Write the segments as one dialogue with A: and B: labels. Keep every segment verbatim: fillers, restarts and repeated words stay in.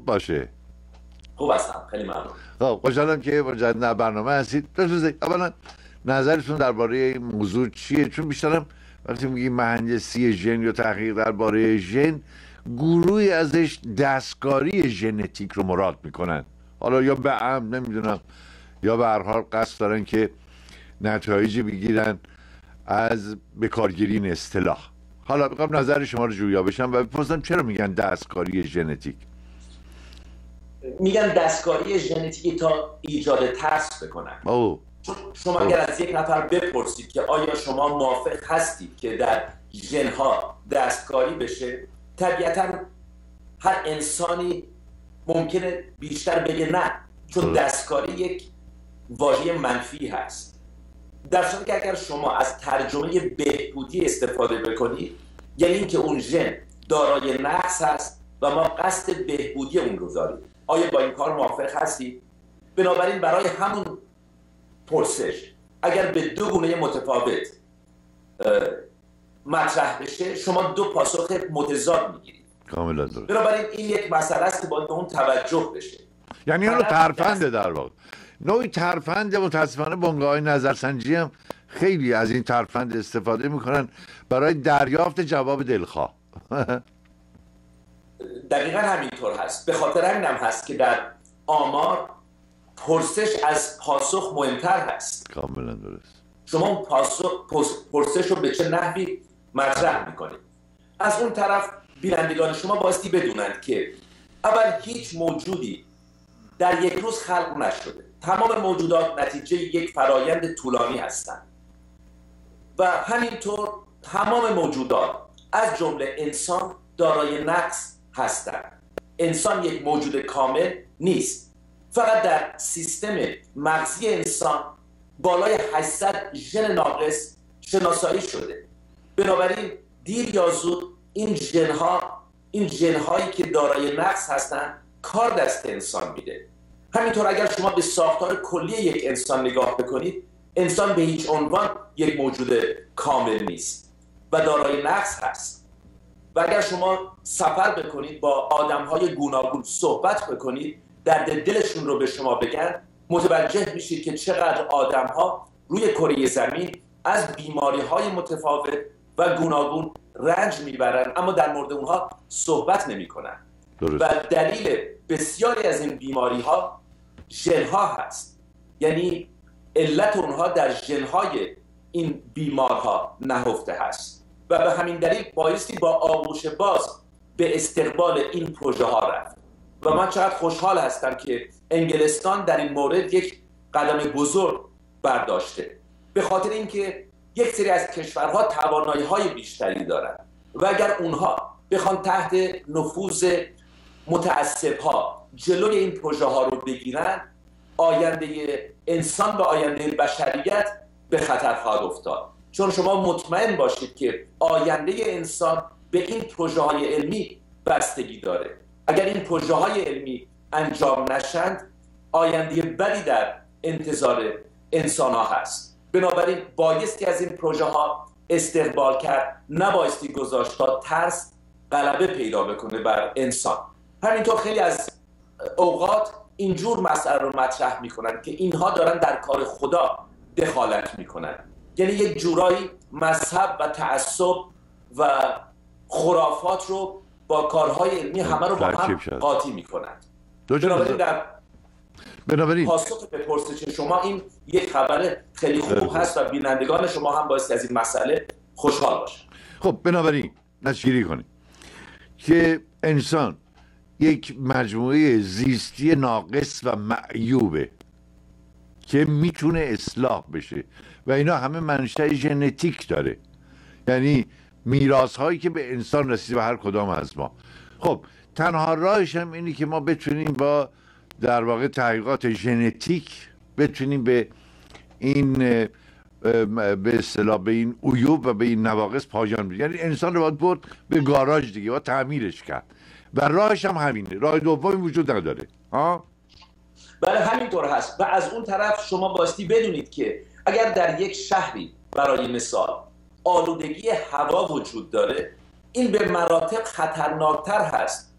A: خوب باشه.
B: خوب هستم، خیلی ممنون.
A: خب خوشحالم که مجدد در برنامه هستید. اولا نظرتون درباره این موضوع چیه؟ چون بیشترم وقتی میگیم مهندسی ژن یا تحقیق درباره ژن، گروهی ازش دستکاری ژنتیک رو مراد میکنن، حالا یا به عمد نمیدونم یا به هر حال قصد دارن که نتایجی بگیرن از بکارگیری این اصطلاح. حالا میخوام نظر شما رو جویا بشم و بپرسم چرا میگن دستکاری ژنتیک؟
B: میگن دستکاری ژنتیکی تا ایجاد ترس بکنن.
A: اوه.
B: چون شما اگر از یک نفر بپرسید که آیا شما موافق هستید که در ژنها دستکاری بشه، طبیعتا هر انسانی ممکنه بیشتر بگه نه، چون دستکاری یک واژه منفی هست. در صورتی که اگر شما از ترجمه بهبودی استفاده بکنید، یعنی اینکه اون ژن دارای نقص هست و ما قصد بهبودی اون رو داریم. آیا با این کار موافق هستید؟ بنابراین برای همون پرسش اگر به دو گونه متفاوت مطرح بشه، شما دو پاسخ متضاد میگیرید.
A: کاملا درست.
B: بنابراین این یک مسئله است که باید به اون توجه بشه.
A: یعنی اون ترفنده در واقع. نوعی ترفنده. متاسفانه بنگاه‌های نظرسنجی هم خیلی از این ترفند استفاده میکنن برای دریافت جواب دلخواه.
B: دقیقا همینطور هست. به خاطر همین هم هست که در آمار پرسش از پاسخ مهمتر هست.
A: کاملا درست.
B: شما اون پاسخ پرسش رو به چه نحوی مطرح میکنید. از اون طرف بینندگان شما بایستی بدونند که اول هیچ موجودی در یک روز خلق نشده. تمام موجودات نتیجه یک فرایند طولانی هستند و همینطور تمام موجودات از جمله انسان دارای نقص هستند. انسان یک موجود کامل نیست. فقط در سیستم مغزی انسان بالای هشتصد ژن ناقص شناسایی شده. بنابراین دیر یا زود این ژنها این ژنهایی که دارای نقص هستند کار دست انسان میده. همینطور اگر شما به ساختار کلی یک انسان نگاه بکنید، انسان به هیچ عنوان یک موجود کامل نیست و دارای نقص هست. و اگر شما سفر بکنید، با آدم‌های گوناگون صحبت بکنید، درد دلشون رو به شما بگن، متوجه میشید که چقدر آدم‌ها روی کره زمین از بیماری‌های متفاوت و گوناگون رنج میبرن، اما در مورد اونها صحبت نمی‌کنن. و دلیل بسیاری از این بیماری‌ها ژن‌ها هست. یعنی علت اونها در ژن‌های این بیمارها نهفته هست و به همین دلیل بایستی با آغوش باز به استقبال این پروژه ها رفت. و من چقدر خوشحال هستم که انگلستان در این مورد یک قدم بزرگ برداشته، به خاطر اینکه یک سری از کشورها توانایی‌های بیشتری دارند و اگر اونها بخوان تحت نفوذ متعصب‌ها جلوی این پروژه ها رو بگیرن، آینده انسان و آینده بشریت به خطر خواهد افتاد. چون شما مطمئن باشید که آینده انسان به این پروژه های علمی بستگی داره. اگر این پروژه های علمی انجام نشند، آینده بدی در انتظار انسان ها هست. بنابراین بایستی از این پروژه ها استقبال کرد، نبایستی گذاشت تا ترس غلبه پیدا بکنه بر انسان. همینطور خیلی از اوقات اینجور مسئله رو مطرح میکنن که اینها دارن در کار خدا دخالت میکنن. یعنی یک جورایی مذهب و تعصب و خرافات رو با کارهای علمی همه رو با هم قاطی میکنند. بنابراین در
A: بنابراین
B: پاسخ به پرسش شما این یک خبر خیلی خوب هست و بینندگان شما هم بایستی از این مسئله خوشحال باشن.
A: خب بنابراین نتیجه‌گیری کنیم که انسان یک مجموعه زیستی ناقص و معیوبه که میتونه اصلاح بشه و اینا همه منشأ ژنتیک داره، یعنی میراث هایی که به انسان رسیده به هر کدام از ما. خب تنها راهش هم اینی که ما بتونیم با در واقع تحقیقات ژنتیک بتونیم به این به اصطلاح به این عیوب و به این نواقص پایان بدیم. یعنی انسان رو باید برد به گاراژ دیگه و تعمیرش کرد و راهش هم همینه، راه دومی وجود نداره. ها
B: بله همینطور هست. و از اون طرف شما بایستی بدونید که اگر در یک شهری برای مثال آلودگی هوا وجود داره، این به مراتب خطرناکتر هست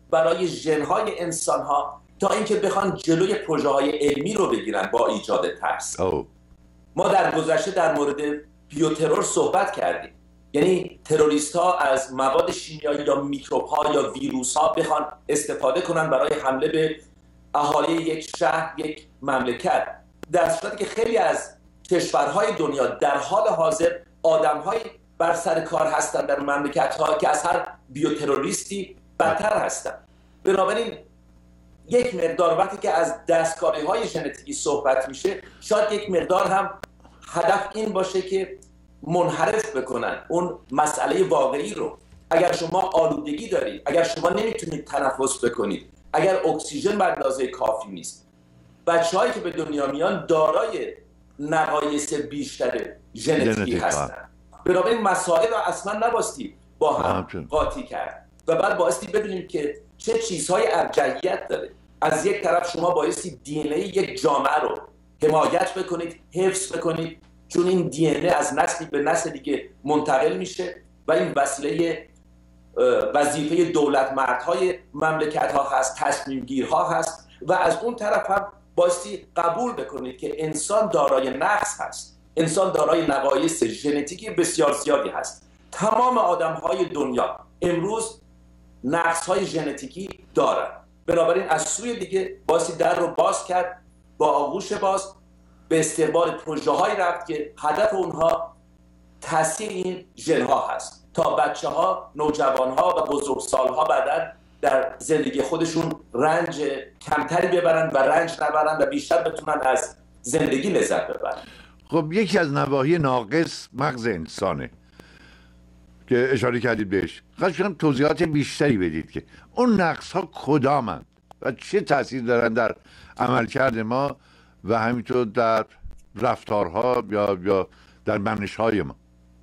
B: برای ژن‌های انسان‌ها تا اینکه بخوان جلوی پروژه‌های علمی رو بگیرن با ایجاد ترس.
A: أوه.
B: ما در گذشته در مورد بیوترور صحبت کردیم، یعنی تروریست ها از مواد شیمیایی یا میکروب ها یا ویروس ها بخوان استفاده کنن برای حمله به اهالی یک شهر، یک مملکت، در صورتی که خیلی از کشورهای دنیا در حال حاضر آدم‌های بر سر کار هستند در مملکت‌ها که از هر بیوتروریستی بدتر هستند. بنابراین یک مقدار وقتی که از دستکاری‌های ژنتیکی صحبت میشه، شاید یک مقدار هم هدف این باشه که منحرف بکنن اون مسئله واقعی رو. اگر شما آلودگی دارید، اگر شما نمیتونید تنفس بکنید، اگر اکسیژن به اندازه کافی نیست، بچه‌هایی که به دنیا میان دارای نقایص بیشتر ژنتیکی هستن. بنابراین مسائل رو اصلا نباستی با هم قاطی کرد و بعد بایستی بدونیم که چه چیزهای ارجحیت داره. از یک طرف شما بایستی دی ان ای یک جامعه رو حمایت بکنید، حفظ بکنید، چون این دی ان ای از نسلی به نسل دیگه منتقل میشه و این وسیله وظیفه دولت مردهای مملکت ها هست، تصمیم گیرها هست. و از اون طرف هم بایستی قبول بکنید که انسان دارای نقص هست، انسان دارای نقایص ژنتیکی بسیار زیادی هست. تمام آدم های دنیا امروز نقص های ژنتیکی دارن. بنابراین از سوی دیگه بایستی در رو باز کرد، با آغوش باز به استقبال پروژه های رفت که هدف اونها تاثیر این ژن ها هست تا بچه ها، نوجوان ها و بزرگسال ها بعداً در زندگی خودشون رنج کمتری ببرن و رنج نبرن و بیشتر بتونن از زندگی لذت ببرن.
A: خب یکی از نواحی ناقص مغز انسانه که اشاره کردید بهش. خواهش کنم توضیحات بیشتری بدید که اون نقص ها کدامند و چه تاثیر دارن در عملکرد ما و همینطور در رفتارها یا یا در منش‌های ما.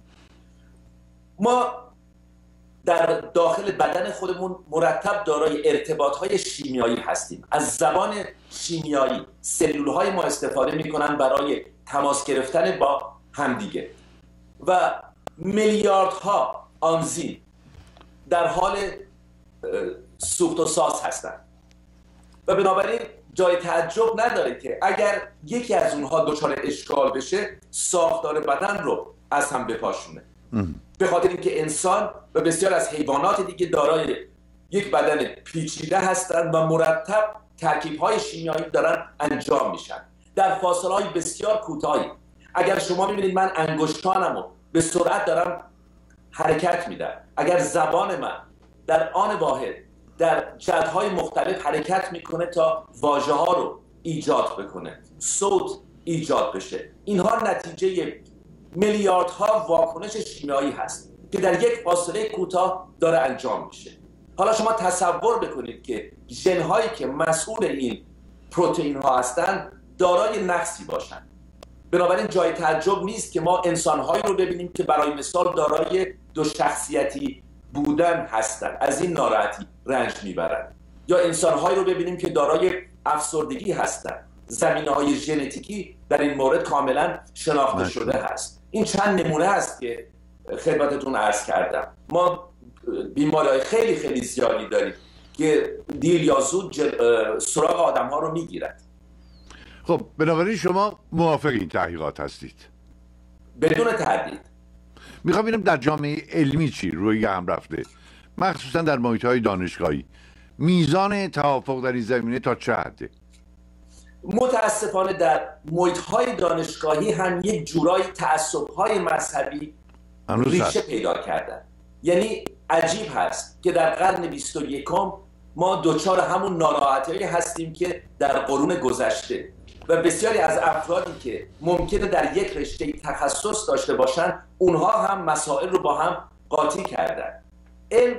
B: ما در داخل بدن خودمون مرتب دارای ارتباط‌های شیمیایی هستیم. از زبان شیمیایی سلول‌های ما استفاده می‌کنن برای تماس گرفتن با همدیگه و میلیاردها آنزیم در حال سوخت و ساز هستند و بنابراین جای تعجب نداره که اگر یکی از اونها دچار اشکال بشه ساختار بدن رو از هم بپاشونه. به خاطر اینکه انسان و بسیار از حیوانات دیگه دارای یک بدن پیچیده هستند و مرتب ترکیب‌های شیمیایی دارن انجام میشن در فاصله‌های بسیار کوتاهی. اگر شما می‌بینید من انگشتانمو به سرعت دارم حرکت میدم، اگر زبان من در آن واحد در جهت‌های مختلف حرکت میکنه تا واژه‌ها رو ایجاد بکنه، صوت ایجاد بشه، اینها نتیجه میلیاردها واکنش شیمیایی هست که در یک فاصله کوتاه داره انجام میشه. حالا شما تصور بکنید که ژن‌هایی که مسئول این پروتئین ها هستن دارای نقصی باشن. بنابراین جای تعجب نیست که ما انسان‌هایی رو ببینیم که برای مثال دارای دو شخصیتی بودن هستن، از این ناراحتی رنج میبرن، یا انسان‌هایی رو ببینیم که دارای افسردگی هستن. زمینه‌های ژنتیکی در این مورد کاملا شناخته شده هست. این چند نمونه هست که خدمتتون عرض کردم. ما بیماری‌های خیلی خیلی زیادی داریم که دیر یا زود جل... سراغ آدم‌ها رو میگیرد.
A: خب بنابراین شما موافق این تحقیقات هستید؟
B: بدون تردید.
A: میخوام ببینم در جامعه علمی چی روی هم رفته، مخصوصا در محیط‌های دانشگاهی میزان توافق در این زمینه تا چه حده؟
B: متاسفانه در محیط‌های دانشگاهی هم یک جورایی تعصب‌های مذهبی ریشه پیدا کردن. یعنی عجیب هست که در قرن بیست و یکم ما دوچار همون ناراحتی‌هایی هستیم که در قرون گذشته و بسیاری از افرادی که ممکنه در یک رشته تخصص داشته باشن اونها هم مسائل رو با هم قاطی کردن. علم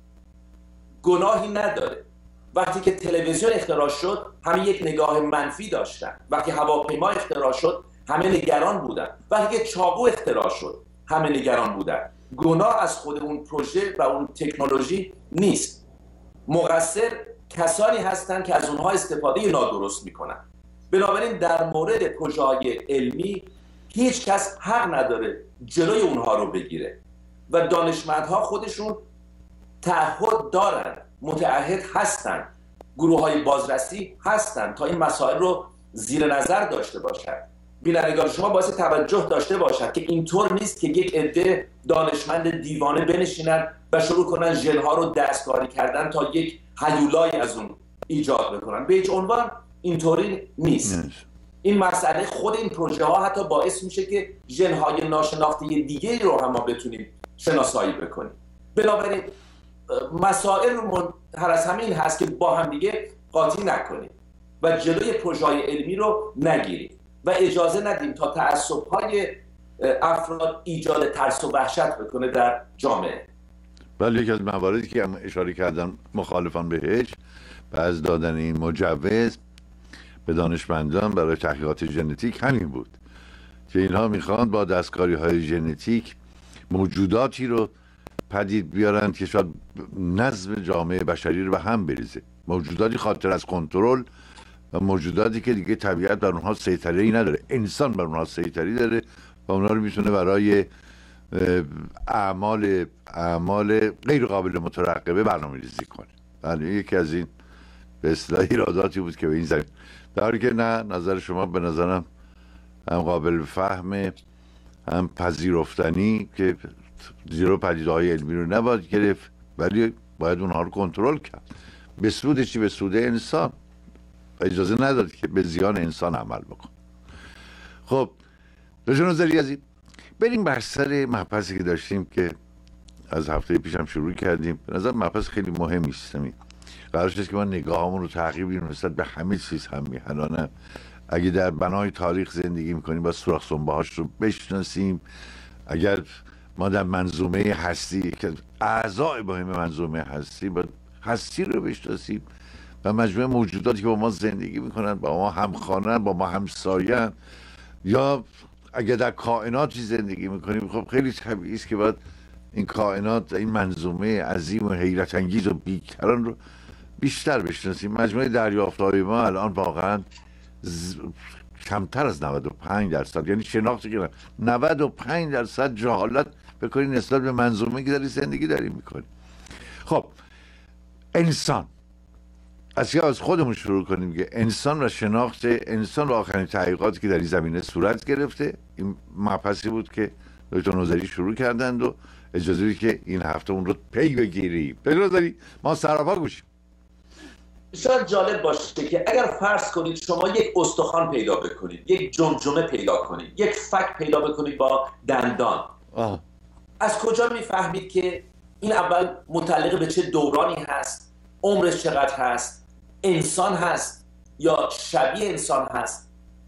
B: گناهی نداره. وقتی که تلویزیون اختراع شد همه یک نگاه منفی داشتن. وقتی هواپیما اختراع شد همه نگران بودن. وقتی که چاقو اختراع شد همه نگران بودن. گناه از خود اون پروژه و اون تکنولوژی نیست. مقصر کسانی هستند که از اونها استفاده نادرست میکنن. بنابراین در مورد پروژه‌های علمی هیچ کس حق نداره جلوی اونها رو بگیره و دانشمندها خودشون تعهد دارن متعهد هستند، گروه های بازرسی هستند تا این مسائل رو زیر نظر داشته باشد. بینندگان شما باعث توجه داشته باشد که اینطور نیست که یک عده دانشمند دیوانه بنشینند و شروع کنن ژن‌ها رو دستکاری کردن تا یک هیولای از اون ایجاد بکنن. به هیچ عنوان اینطوری نیست. این مسئله خود این پروژه ها حتی باعث میشه که ژن‌های ناشناخته دیگه رو هم ما بتونیم شناسایی بکنیم. بنابراین مسائل رو منحر از همین هست که با هم دیگه قاطی نکنیم و جلوی پروژه های علمی رو نگیریم و اجازه ندیم تا تعصب‌های افراد ایجاد ترس و وحشت بکنه در جامعه.
A: ولی یکی از مواردی که هم اشاره کردن مخالفان بهش و از دادن این مجوز به دانشمندان برای تحقیقات ژنتیک همین بود که اینها میخوان با دستکاری های ژنتیک موجوداتی رو پدید بیارن که شاید نظم جامعه بشری رو به هم بریزه، موجوداتی خاطر از کنترل و موجوداتی که دیگه طبیعت بر اونها سیطره‌ای نداره، انسان بر اونها سیطره‌ای داره و اونها رو میتونه برای اعمال اعمال غیر قابل مترقبه برنامه‌ریزی کنه. بله، یکی از این به اصطلاح ایراداتی بود که به این زمین، در حالی که نه، نظر شما به نظرم هم قابل فهم هم پذیرفتنی که زیرو پدیده‌های علمی رو نباید گرفت ولی باید اونها رو کنترل کرد. به سود چی؟ به سود انسان. و اجازه نداد که به زیان انسان عمل بکن. خب دکتر نظری عزیز، بریم بر سر مبحثی که داشتیم که از هفته پیشم شروع کردیم. به نظر مبحث خیلی مهمی است. قرار شد که ما نگاهمون رو تغییر بدیم نسبت به همه چیز هم میهنانه. اگه در بنای تاریخ زندگی میکنیم باید سوراخ سنبه‌هاش رو بشناسیم. اگر ما در منظومه هستی که اعضای مهم منظومه هستی باید هستی رو بشناسیم و مجموعه موجوداتی که با ما زندگی میکنن، با ما همخوانن، با ما همساین، یا اگر در کائناتی زندگی میکنیم خب خیلی طبیعی است که باید این کائنات، این منظومه عظیم و حیرت انگیز و بیکران رو بیشتر بشناسیم. مجموعه دریافت‌های ما الان واقعا ز... کمتر از نود و پنج درصد، یعنی شناختی که نود و پنج درصد جهالت بکنید نسبت به منظومه که داری زندگی داریم میکنیم. خب انسان، از از خودمون شروع کنیم که انسان و شناخت انسان و آخرین تحقیقاتی که در این زمینه صورت گرفته، این مبحثی بود که دکتر نظری شروع کردند و اجازه بدید که این هفته اون رو پی بگیریم. دکتر نظری، ما سراپا گوشیم.
B: شاید جالب باشه که اگر فرض کنید شما یک استخوان پیدا بکنید، یک جمجمه پیدا کنید، یک فک پیدا بکنید با دندان،
A: آه.
B: از کجا میفهمید که این اول متعلق به چه دورانی هست، عمرش چقدر هست، انسان هست یا شبیه انسان هست،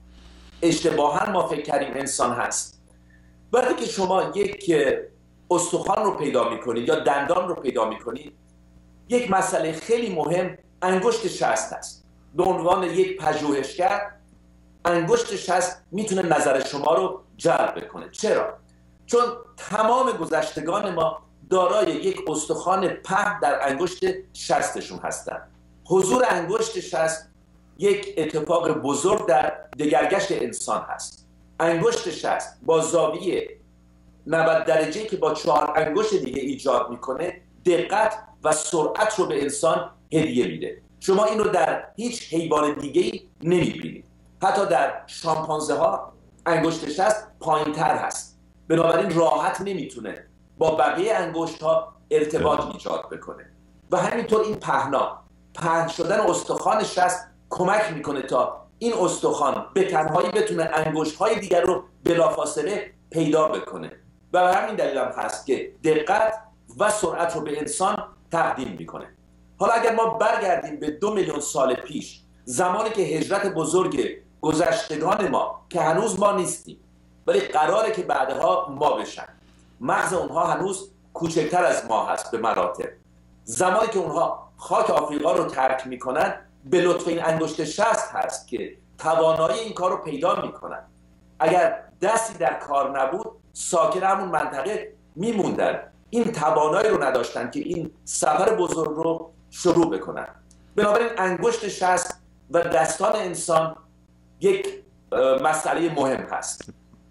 B: اشتباها ما فکر کردیم انسان هست. وقتی که شما یک استخوان رو پیدا میکنید یا دندان رو پیدا میکنید، یک مسئله خیلی مهم انگشت شست هست. به عنوان یک پژوهشگر انگشت شست میتونه نظر شما رو جلب بکنه. چرا؟ چون تمام گذشتگان ما دارای یک استخوان پهن در انگشت شستشون هستن. حضور انگشت شست یک اتفاق بزرگ در دگرگشت انسان هست. انگشت شست با زاویه نود درجه که با چهار انگشت دیگه ایجاد میکنه، دقت و سرعت رو به انسان هدیه میده. شما این رو در هیچ حیوان دیگه‌ای نمیبینید. حتی در شامپانزه ها انگشت شست پایین‌تر هست، بنابراین راحت نمیتونه با بقیه انگشت ها ارتباط ایجاد بکنه. و همینطور این پهنا، پهن شدن استخوان شست کمک میکنه تا این استخوان به تنهایی بتونه انگشت های دیگر رو بلافاصله پیدا بکنه. و به همین دلیل هم هست که دقت و سرعت رو به انسان تقدیم میکنه. حالا اگر ما برگردیم به دو میلیون سال پیش، زمانی که هجرت بزرگ گذشتگان ما که هنوز ما نیستیم ولی قراره که بعدها ما بشن، مغز اونها هنوز کوچکتر از ما هست به مراتب. زمانی که اونها خاک آفریقا رو ترک میکنن، به لطف این انگشت شست هست که توانایی این کار رو پیدا میکنن. اگر دستی در کار نبود، ساکن همون منطقه میموندن. این توانایی رو نداشتن که این سفر بزرگ رو شروع بکنن. بنابراین انگشت شست و دستان انسان یک مسئله مهم هست.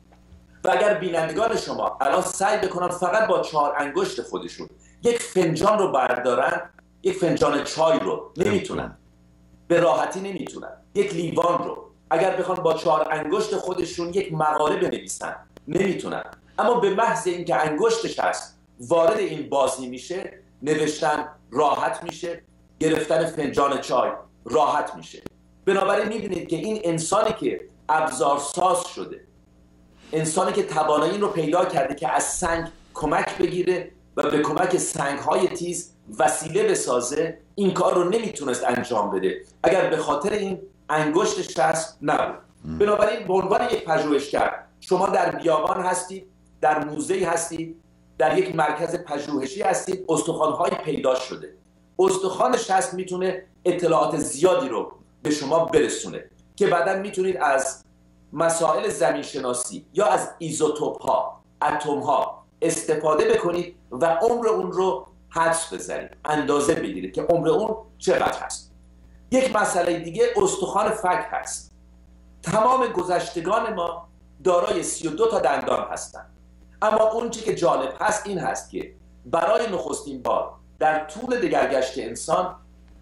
B: و اگر بینندگان شما الان سعی بکنن فقط با چهار انگشت خودشون یک فنجان رو بردارن، یک فنجان چای رو نمیتونن، به راحتی نمیتونن. یک لیوان رو اگر بخوان با چهار انگشت خودشون یک مقاله بنویسن نمیتونن، اما به محض اینکه انگشتش هست وارد این بازی میشه، نوشتن راحت میشه، گرفتن فنجان چای راحت میشه. بنابراین میبینید که این انسانی که ابزارساز شده، انسانی که توانایی این رو پیدا کرده که از سنگ کمک بگیره و به کمک سنگ‌های تیز وسیله بسازه، این کار رو نمیتونست انجام بده اگر به خاطر این انگشت شست نبود. بنابراین به عنوان یک پژوهشگر شما در بیابان هستید، در موزه هستید، در یک مرکز پژوهشی هستید، استخوان‌های پیدا شده. استخوان شست میتونه اطلاعات زیادی رو به شما برسونه که بعداً میتونید از مسائل زمین شناسی یا از ایزوتوپ ها، اتم ها استفاده بکنید و عمر اون رو حدس بزنید، اندازه بگیرید که عمر اون چقدر هست. یک مسئله دیگه استخوان فک هست. تمام گذشتگان ما دارای سی و دو تا دندان هستند، اما اون چیزی که جالب هست این هست که برای نخستین بار در طول دگرگشت انسان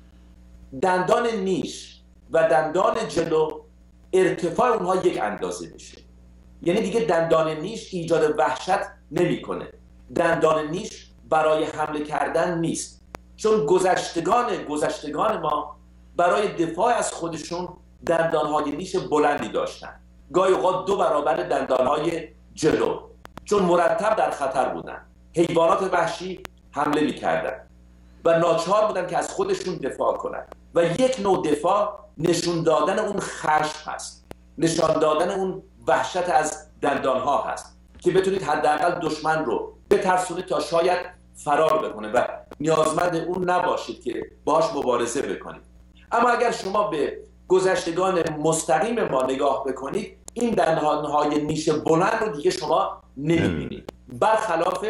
B: دندان نیش و دندان جلو ارتفاع اونها یک اندازه میشه. یعنی دیگه دندان نیش ایجاد وحشت نمیکنه. دندان نیش برای حمله کردن نیست، چون گذشتگان گذشتگان ما برای دفاع از خودشون دندانهای نیش بلندی داشتن، گاهی اوقات دو برابر دندانهای جلو، چون مرتب در خطر بودن. حیوانات وحشی حمله میکردن و ناچار بودن که از خودشون دفاع کنن و یک نوع دفاع نشون دادن اون خشم هست، نشان دادن اون وحشت از دندانها هست که بتونید حداقل دشمن رو بترسونید تا شاید فرار بکنه و نیازمند اون نباشید که باهاش مبارزه بکنید. اما اگر شما به گذشتگان مستقیم ما نگاه بکنید، این دندانهای نیش بلند رو دیگه شما نمیبینید، برخلاف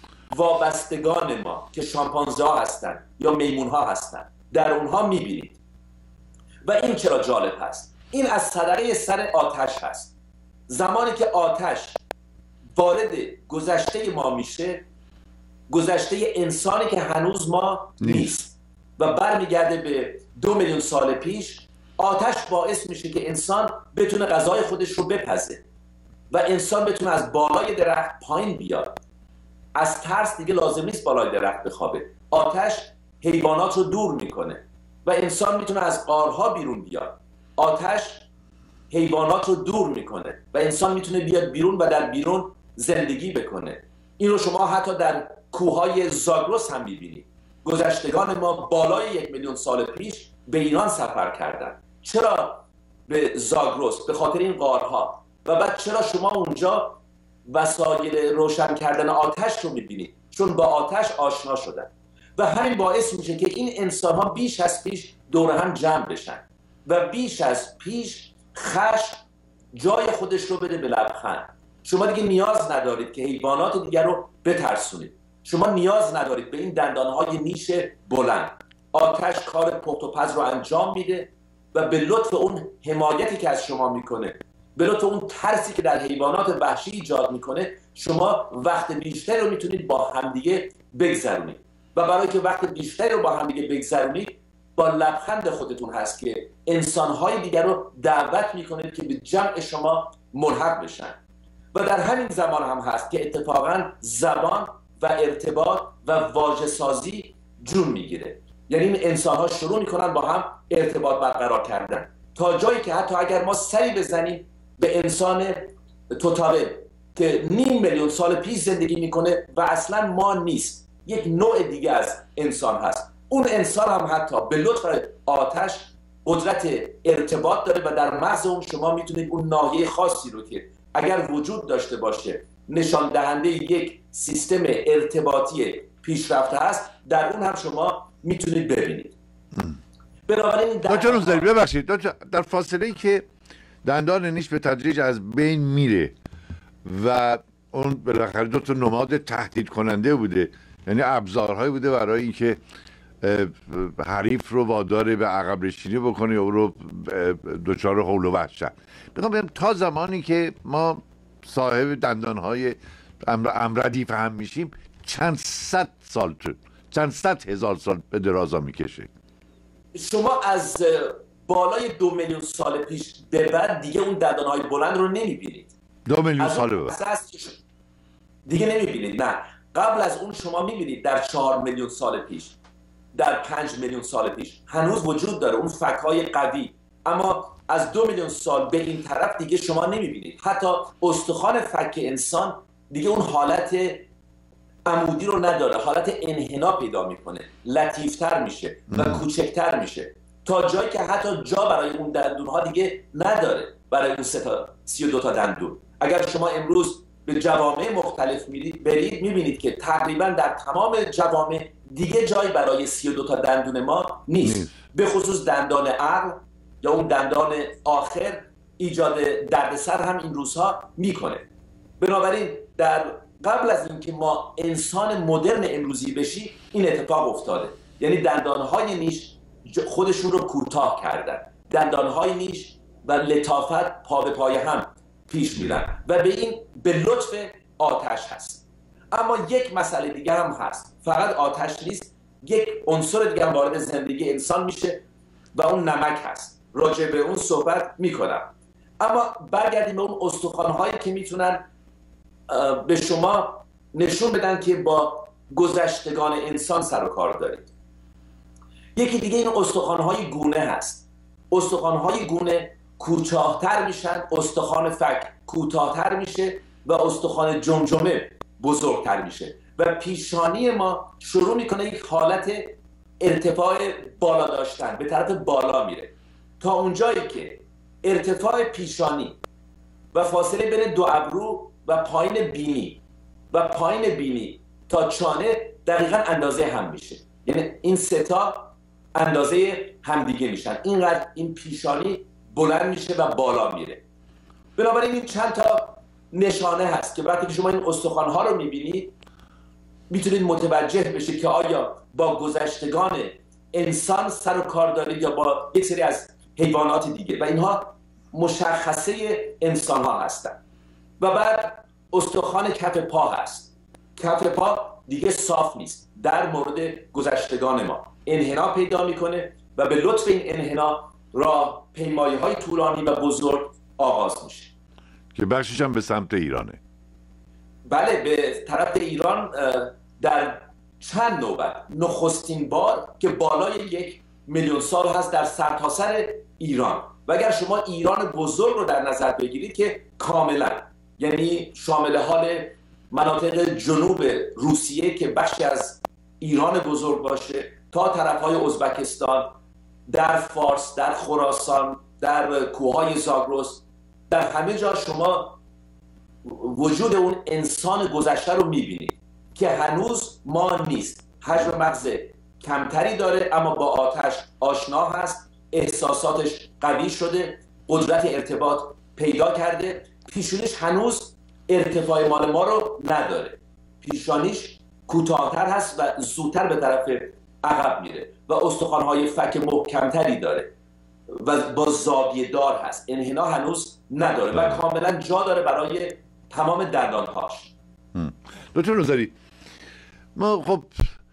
B: وابستگان ما که شامپانزه ها هستن یا میمون ها هستن، در اونها میبینید. و این چرا جالب هست؟ این از صدقه سر آتش هست. زمانی که آتش وارد گذشته ما میشه، گذشته انسانی که هنوز ما نیست و برمیگرده به دو میلیون سال پیش، آتش باعث میشه که انسان بتونه غذای خودش رو بپزه و انسان بتونه از بالای درخت پایین بیاد. از ترس دیگه لازم نیست بالای درخت بخوابه. آتش حیوانات رو دور میکنه و انسان میتونه از غارها بیرون بیاد. آتش حیوانات رو دور میکنه و انسان میتونه بیاد بیرون و در بیرون زندگی بکنه. این رو شما حتی در کوههای زاگرس هم میبینید. گذشتگان ما بالای یک میلیون سال پیش به ایران سفر کردن. چرا به زاگرس؟ به خاطر این غارها. و بعد چرا شما اونجا وسایل روشن کردن آتش رو میبینید؟ چون با آتش آشنا شدن و همین باعث میشه که این انسان ها بیش از پیش دور هم جمع بشن و بیش از پیش خشم جای خودش رو بده به لبخند. شما دیگه نیاز ندارید که حیوانات دیگر رو بترسونید. شما نیاز ندارید به این دندانهای نیش بلند. آتش کار پخت و پز رو انجام میده و به لطف اون حمایتی که از شما میکنه، به لطف اون ترسی که در حیوانات وحشی ایجاد میکنه، شما وقت بیشتری رو میتونید با همدیگه بگذرونید و برای که وقت بیشتری رو با همدیگه بگذرونید، با لبخند خودتون هست که انسانهای دیگر رو دعوت میکنید که به جمع شما ملحق بشن. و در همین زمان هم هست که اتفاقا زبان و ارتباط و واژه سازی جون میگیره. یعنی این انسان ها شروع میکنن با هم ارتباط برقرار کردن، تا جایی که حتی اگر ما سری بزنیم به انسان توتاوه که نیم میلیون سال پیش زندگی میکنه و اصلا ما نیست، یک نوع دیگه از انسان هست، اون انسان هم حتی به لطف آتش قدرت ارتباط داره و در مغز اون شما میتونید اون ناحیه خاصی رو که اگر وجود داشته باشه نشان دهنده یک سیستم ارتباطی پیشرفته هست، در اون هم شما میتونید ببینید. بنابراین
A: دکتر نوذری ببخشید، در فاصله ای که دندان نیش به تدریج از بین میره و اون بالاخره دو تا نماد تهدید کننده بوده، یعنی ابزارهایی بوده برای اینکه حریف رو وادار به عقب نشینی بکنه یا او رو دچار حول و وحشت. میخوام بگم تا زمانی که ما صاحب دندانهای امردیف هم میشیم چند صد سال چند صد هزار سال به درازا میکشه.
B: شما از بالای دو میلیون سال پیش به بعد دیگه اون دندانهای بلند رو نمیبینید.
A: دو میلیون سال به بعد
B: دیگه نمیبینید. نه، قبل از اون شما میبینید در چهار میلیون سال پیش، در پنج میلیون سال پیش هنوز وجود داره اون فک‌های قوی، اما از دو میلیون سال به این طرف دیگه شما نمیبینید. حتی استخوان فک انسان دیگه اون حالت عمودی رو نداره، حالت انحنا پیدا میکنه، لطیفتر میشه و کوچکتر میشه تا جایی که حتی جا برای اون دندونها دیگه نداره، برای اون سه تا سی و دو تا دندون. اگر شما امروز به جوامع مختلف میرید برید میبینید که تقریبا در تمام جوامع دیگه جایی برای سی و دو تا دندون ما نیست, نیست. به خصوص دندان عقل یا اون دندان آخر ایجاد دردسر هم این روزها میکنه. بنابراین در قبل از اینکه ما انسان مدرن امروزی بشیم این اتفاق افتاده، یعنی دندانهای نیش خودشون رو کوتاه کردن، دندانهای نیش و لطافت پا به پای هم پیش میرن و به این به لطف آتش هست. اما یک مسئله دیگه هم هست، فقط آتش نیست، یک عنصر دیگه هم وارد زندگی انسان میشه و اون نمک هست. راجع به اون صحبت میکنم. اما برگردیم به اون استخوان‌هایی که میتونن به شما نشون بدن که با گذشتگان انسان سر و کار دارید. یکی دیگه این استخوان‌های گونه هست. استخوان‌های گونه کوتاه‌تر میشن، استخوان فک کوتاه‌تر میشه و استخوان جمجمه بزرگتر میشه و پیشانی ما شروع میکنه یک حالت ارتفاع بالا داشتن، به طرف بالا میره تا اونجایی که ارتفاع پیشانی و فاصله بین دو ابرو و پایین بینی و پایین بینی تا چانه دقیقاً اندازه هم میشه، یعنی این سه تا اندازه همدیگه میشن، اینقدر این پیشانی بلند میشه و بالا میره. بنابراین این چند تا نشانه هست که وقتی که شما این استخوان‌ها رو میبینید میتونید متوجه بشید که آیا با گذشتگان انسان سر و کار دارید یا با یک سری از حیوانات دیگه و اینها مشخصه انسان ها هستن. و بعد استخوان کف پا هست. کف پا دیگه صاف نیست، در مورد گذشتگان ما انحنا پیدا میکنه و به لطف این انحنا راه پیمایی های طولانی و بزرگ آغاز میشه
A: که بخشش هم به سمت ایرانه.
B: بله، به طرف ایران در چند نوبت، نخستین بار که بالای یک میلیون سال هست در سرتاسر ایران. و اگر شما ایران بزرگ رو در نظر بگیرید که کاملا، یعنی شامل حال مناطق جنوب روسیه که بخشی از ایران بزرگ باشه تا طرفهای ازبکستان، در فارس، در خراسان، در کوههای زاگرس، در همه جا شما وجود اون انسان گذشته رو میبینید که هنوز ما نیست. حجم مغز کمتری داره اما با آتش آشنا هست، احساساتش قوی شده، قدرت ارتباط پیدا کرده. پیشونیش هنوز ارتفاع مال ما رو نداره، پیشانیش کوتاه‌تر هست و زودتر به طرف عقب میره و استخوان‌های فک محکمتری داره و با زاویه دار هست، انحنا هنوز نداره و کاملا جا داره برای تمام دندانهاش.
A: دکتر نوذری، ما خب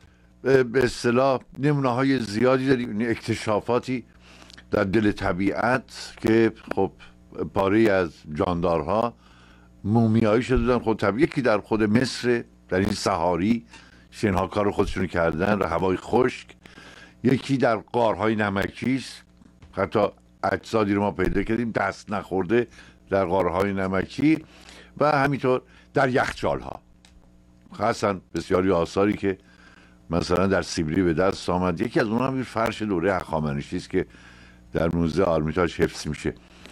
A: به اصطلاح نمونه‌های زیادی داریم، اکتشافاتی در دل طبیعت که خب پاره از جاندارها مومیایی شده بودن. خود طبیعی یکی در خود مصر، در این صحاری شنها کار خودشون کردن و هوای خشک، یکی در غارهای نمکی است، حتی اجسادی رو ما پیدا کردیم دست نخورده در غارهای نمکی و همینطور در یخچال‌ها. خاصا بسیاری آثاری که مثلا در سیبری به دست آمد، یکی از اونها هم فرش دوره هخامنشی است که در موزه آرمیتاژ حفظ میشه.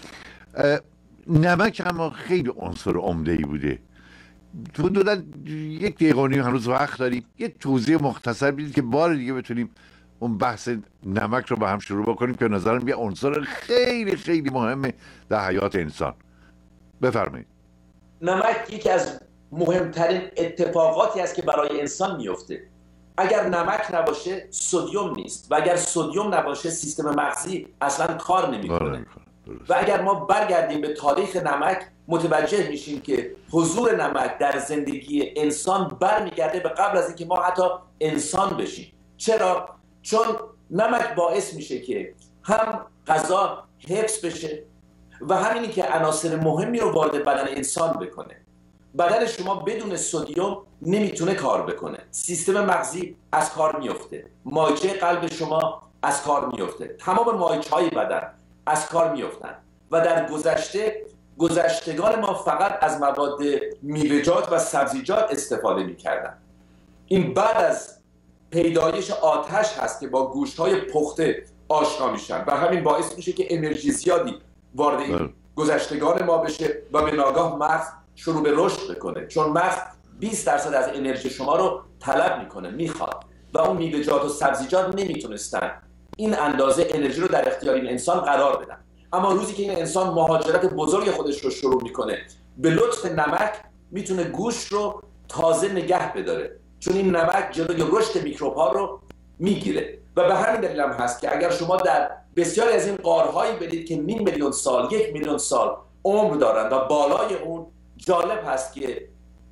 A: نمک اما خیلی عنصر عمده‌ای بوده. تو دادن یک دقیقه و نیم هنوز وقت داریم، یک توضیح مختصر بدید که بار دیگه بتونیم اون بحث نمک رو با هم شروع بکنیم که نظرم یه عنصر خیلی خیلی مهمه در حیات انسان. بفرمایید.
B: نمک یکی از مهمترین اتفاقاتی است که برای انسان میفته. اگر نمک نباشه سدیم نیست و اگر سدیم نباشه سیستم مغزی اصلا کار نمیکنه و اگر ما برگردیم به تاریخ نمک متوجه میشیم که حضور نمک در زندگی انسان برمیگرده به قبل از اینکه ما حتی انسان بشیم. چرا؟ چون نمک باعث میشه که هم غذا حفظ بشه و همینی که عناصر مهمی رو وارد بدن انسان بکنه. بدن شما بدون سدیم نمیتونه کار بکنه، سیستم مغزی از کار میفته، مایچه قلب شما از کار میفته، تمام مایچه های بدن از کار میفتن و در گذشته گذشتگان ما فقط از مواد میوه‌جات و سبزیجات استفاده میکردن. این بعد از پیدایش آتش هست که با گوشت‌های پخته آشنا میشن و همین باعث میشه که انرژی زیادی وارد این گذشتگان ما بشه و به ناگاه مغز شروع به رشد بکنه، چون مغز بیست درصد از انرژی شما رو طلب میکنه، میخواد و اون میوه‌جات و سبزیجات نمیتونستن این اندازه انرژی رو در اختیار این انسان قرار بدن. اما روزی که این انسان مهاجرت بزرگ خودش رو شروع میکنه، به لطف نمک میتونه گوشت رو تازه نگه بداره، چون این نمک جلوی رشد میکروب ها رو میگیره و به همین دلیل هم هست که اگر شما در بسیاری از این غارهایی برید که نیم میلیون سال، یک میلیون سال عمر دارن و بالای اون، جالب هست که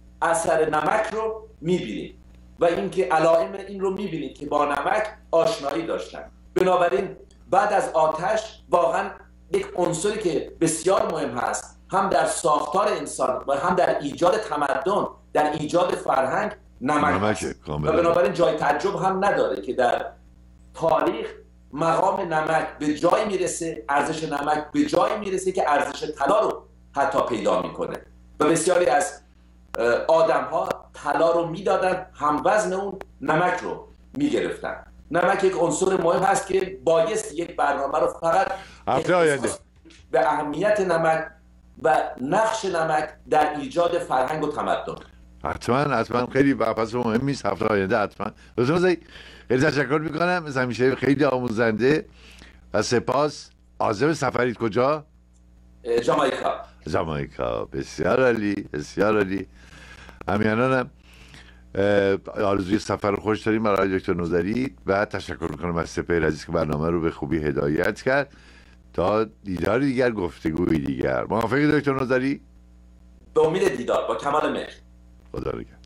B: اثر نمک رو میبینید و اینکه علائم این رو میبینید که با نمک آشنایی داشتن. بنابراین بعد از آتش واقعا یک عنصری که بسیار مهم هست هم در ساختار انسان و هم در ایجاد تمدن، در ایجاد فرهنگ، نمک هست. و بنابراین جای تعجب هم نداره که در تاریخ مقام نمک به جای میرسه، ارزش نمک به جای میرسه که ارزش طلا رو حتی پیدا میکنه و بسیاری از آدم ها طلا رو میدادن، هم وزن اون نمک رو میگرفتن. نمک یک عنصر مهم هست که بایست یک برنامه رو فقط
A: هفته آینده
B: به اهمیت نمک و نقش نمک در ایجاد فرهنگ و تمدن.
A: حتما حتما خیلی بحث مهمی است. هفته آینده حتما. دوستان خیلی تشکر میکنم، مثل همیشه خیلی آموزنده و سپاس. عازم سفرید کجا؟
B: جامائیکا.
A: جامائیکا، بسیار عالی، بسیار عالی. همینانم آرزوی سفر خوش داریم برای دکتر نوذری و تشکر میکنم از سپهر عزیز که برنامه رو به خوبی هدایت کرد. تا دیدار دیگر، گفتگوی دیگر. موافقی دکتر نوذری؟
B: به امید دیدار، با کمال مهر.
A: خدا نگهدار.